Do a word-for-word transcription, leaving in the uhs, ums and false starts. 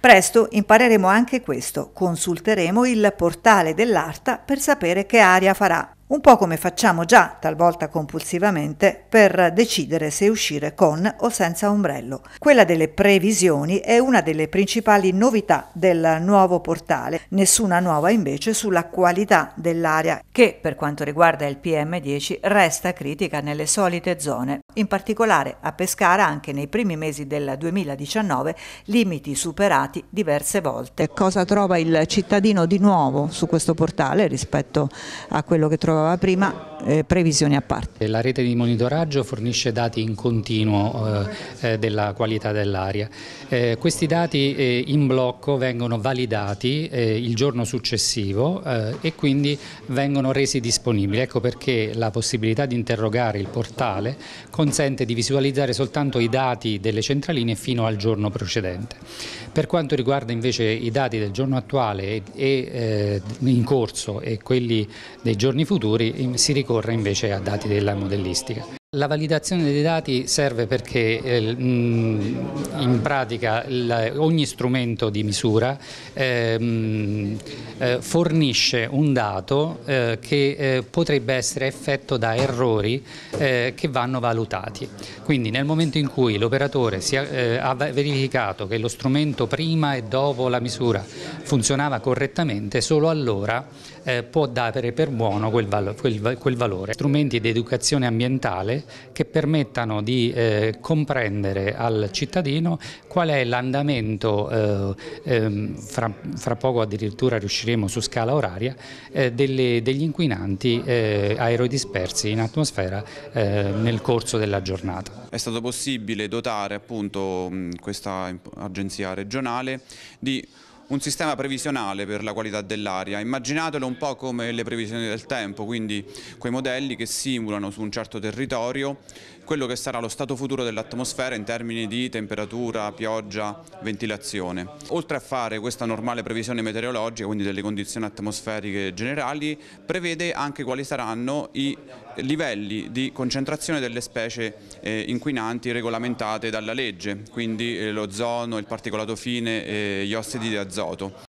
Presto impareremo anche questo, consulteremo il portale dell'Arta per sapere che aria farà. Un po' come facciamo già, talvolta compulsivamente, per decidere se uscire con o senza ombrello. Quella delle previsioni è una delle principali novità del nuovo portale, nessuna nuova invece sulla qualità dell'aria, che per quanto riguarda il P M dieci resta critica nelle solite zone. In particolare a Pescara, anche nei primi mesi del duemiladiciannove, limiti superati diverse volte. Cosa trova il cittadino di nuovo su questo portale rispetto a quello che trovava prima, eh, previsioni a parte? La rete di monitoraggio fornisce dati in continuo eh, della qualità dell'aria. Eh, questi dati eh, in blocco vengono validati eh, il giorno successivo eh, e quindi vengono resi disponibili. Ecco perché la possibilità di interrogare il portale consente di visualizzare soltanto i dati delle centraline fino al giorno precedente. Per quanto riguarda invece i dati del giorno attuale e, e eh, in corso e quelli dei giorni futuri, si ricorre invece a dati della modellistica. La validazione dei dati serve perché eh, in pratica il, ogni strumento di misura eh, eh, fornisce un dato eh, che eh, potrebbe essere effetto da errori eh, che vanno valutati. Quindi nel momento in cui l'operatore eh, ha verificato che lo strumento prima e dopo la misura funzionava correttamente, solo allora eh, può dare per buono quel, valo, quel, quel valore. Strumenti di educazione ambientale che permettano di eh, comprendere al cittadino qual è l'andamento, eh, eh, fra, fra poco addirittura riusciremo su scala oraria, eh, delle, degli inquinanti eh, aerodispersi in atmosfera eh, nel corso della giornata. È stato possibile dotare appunto questa agenzia regionale di un sistema previsionale per la qualità dell'aria. Immaginatelo un po' come le previsioni del tempo, quindi quei modelli che simulano su un certo territorio quello che sarà lo stato futuro dell'atmosfera in termini di temperatura, pioggia, ventilazione. Oltre a fare questa normale previsione meteorologica, quindi delle condizioni atmosferiche generali, prevede anche quali saranno i livelli di concentrazione delle specie eh, inquinanti regolamentate dalla legge, quindi eh, l'ozono, il particolato fine e gli ossidi di azoto.